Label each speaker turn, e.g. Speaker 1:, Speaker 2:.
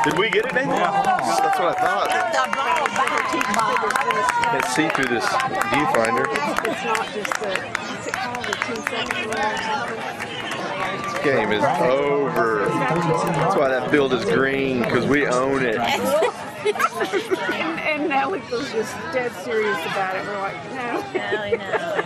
Speaker 1: Did we get it, Nathan?
Speaker 2: Yeah.
Speaker 1: That's what I thought. Let's see through this viewfinder.
Speaker 3: It's not just the, what's it called, the 2-second rule or something?
Speaker 1: This game is over. That's why that field is green, because we own it.
Speaker 3: And Nellie was just dead serious about it. We're like, no.
Speaker 4: No, I know.